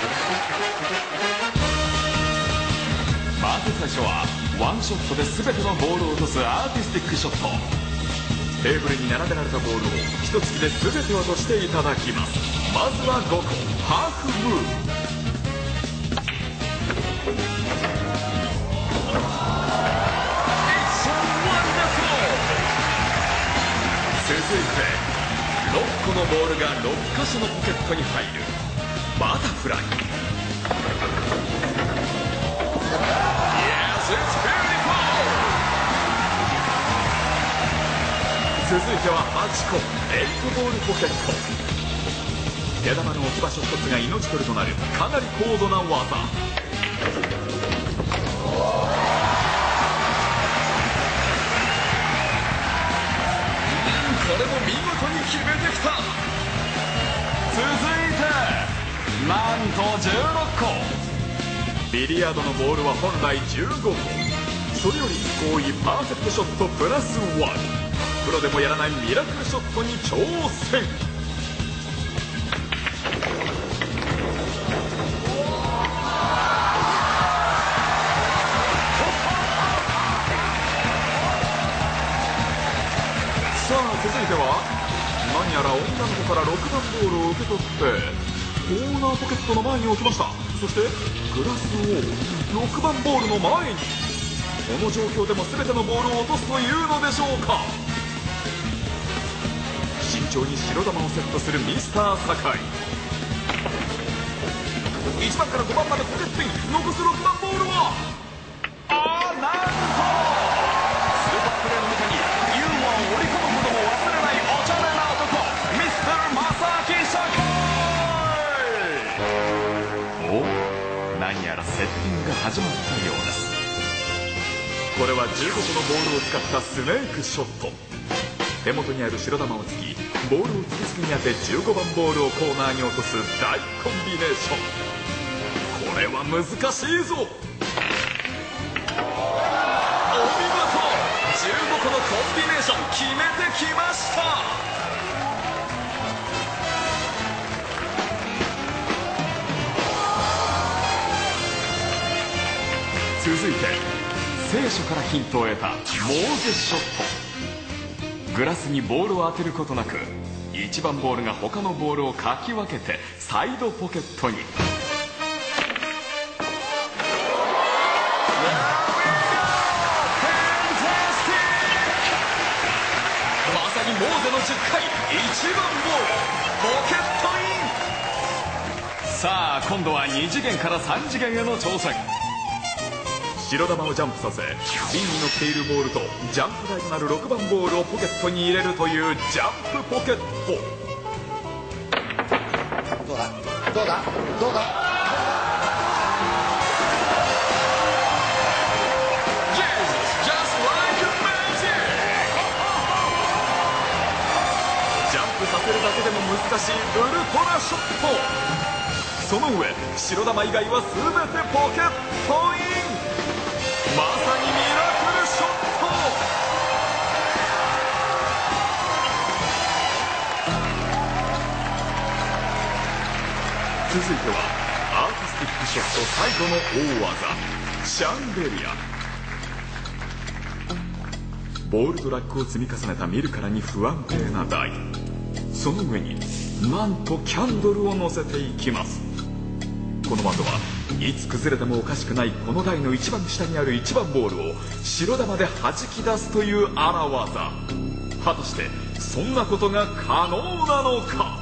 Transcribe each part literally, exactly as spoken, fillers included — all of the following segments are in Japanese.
まず最初はワンショットで全てのボールを落とすアーティスティックショット。テーブルに並べられたボールを一突きで全て落としていただきます。まずはごこ、ハーフムーブ。続いてろっこのボールがろっかしょのポケットに入るバタフライ。 Yes, it's beautiful! 続いてははちこ、エイトボールポケット。手玉の置き場所一つが命取りとなるかなり高度な技。これも見事に決めてきた。続いてなんとじゅうろっこ。ビリヤードのボールは本来じゅうごこ。それよりいっこ多いパーフェクトショットプラスワン。プロでもやらないミラクルショットに挑戦。さあ続いては何やら女の子からろくばんボールを受け取ってコーナーポケットの前に置きました。そしてグラスをろくばんボールの前に。この状況でも全てのボールを落とすというのでしょうか。慎重に白球をセットするミスター酒井。いちばんからごばんまでポケットイン。残すろくばんボールはあーなんとスーパープレーの中にユーモアを織り込むことも忘れないおちゃめな男、ミスター正木酒井。お、何やらセッティングが始まったようです。これはじゅうごこのボールを使ったスネークショット。手元にある白球を突きボールを次々に当てじゅうごばんボールをコーナーに落とす大コンビネーション。これは難しいぞ。お見事、じゅうごこのコンビネーション決めてきました。続いて聖書からヒントを得たモーゼショット。グラスにボールを当てることなくいちばんボールが他のボールをかき分けてサイドポケットに。まさにモーゼのじゅっかい、いちばんボールポケットイン。さあ今度はに次元からさん次元への挑戦。白球をジャンプさせ瓶に乗っているボールとジャンプ台となるろくばんボールをポケットに入れるというジャンプポケット。 どうだどうだどうだ。 ジャンプさせるだけでも難しいウルトラショット。その上白球以外は全てポケットイン。まさにミラクルショット。続いてはアーティスティックショット最後の大技シャンデリア。ボールとラックを積み重ねた見るからに不安定な台。その上になんとキャンドルを乗せていきます。この的はいつ崩れてもおかしくないこの台の一番下にあるいちばんボールを白球で弾き出すという荒技。果たしてそんなことが可能なのか。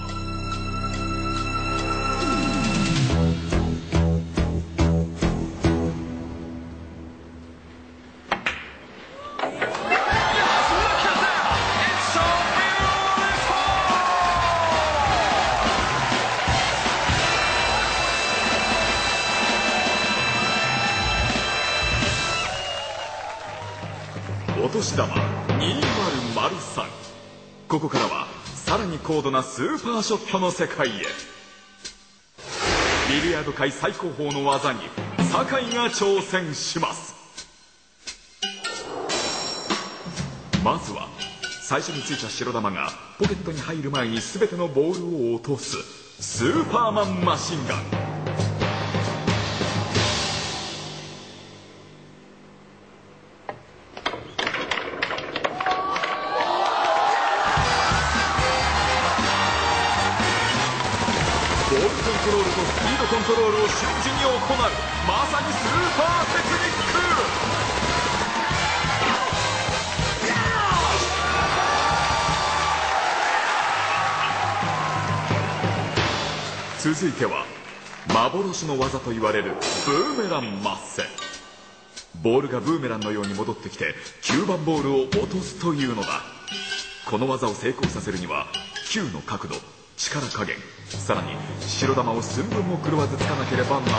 お年玉にせんさん。ここからはさらに高度なスーパーショットの世界へ。ビリヤード界最高峰の技に酒井が挑戦します。まずは最初についた白球がポケットに入る前に全てのボールを落とすスーパーマンマシンガン。 ボールコントロールとスピードコントロールを瞬時に行う、まさにスーパーテクニック。続いては幻の技と言われるブーメランマッセ。ボールがブーメランのように戻ってきてきゅうばんボールを落とすというのだ。この技を成功させるには球の角度、力加減、さらに白球を寸分も狂わずつかなければならない。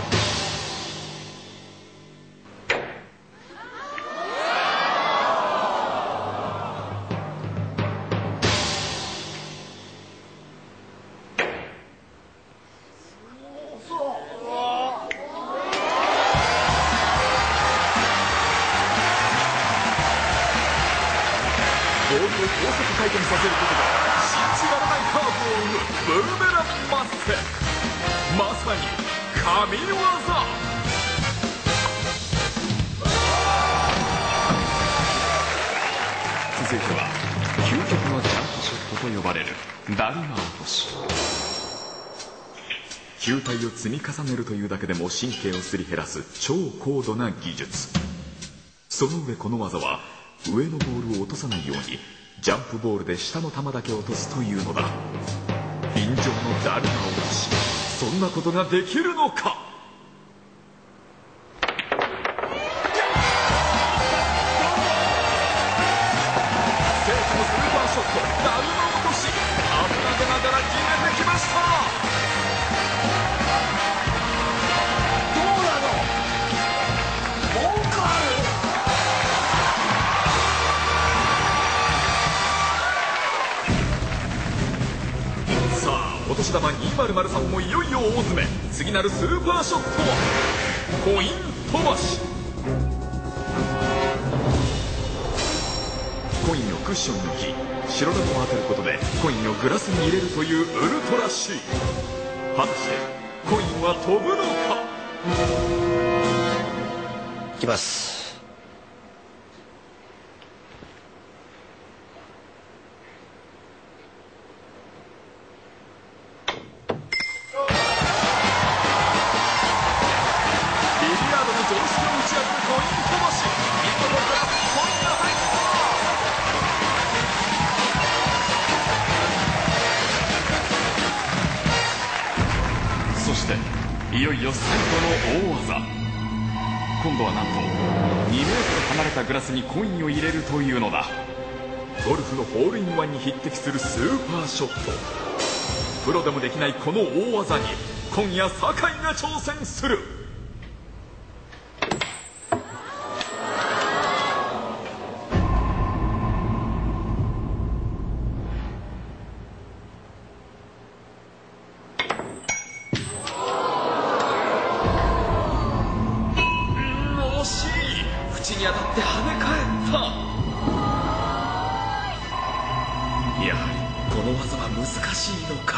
ボールを高速回転させることで信じられないカーブを生むブーメランマッセ。まさに神業。続いては究極のジャンプショットと呼ばれるだるま落とし。球体を積み重ねるというだけでも神経をすり減らす超高度な技術。その上この技は上のボールを落とさないようにジャンプボールで下の球だけ落とすというのだ。臨場のだるま落とし、そんなことができるのか。世紀のスーパーショット、だるま落とし、危なげながら決めてきました。 どうなの？文句ある？ お年玉にせんさんもいよいよ大詰め。次なるスーパーショットはコイン飛ばし。コインをクッションに置き、白球を当てることでコインをグラスに入れるというウルトラ C。 果たしてコインは飛ぶのか。 いきます。 そしていよいよ最後の大技。今度はなんとにメートル離れたグラスにコインを入れるというのだ。ゴルフのホールインワンに匹敵するスーパーショット。プロでもできないこの大技に今夜酒井が挑戦する。に当たって跳ね返った。やはりこの技は難しいのか。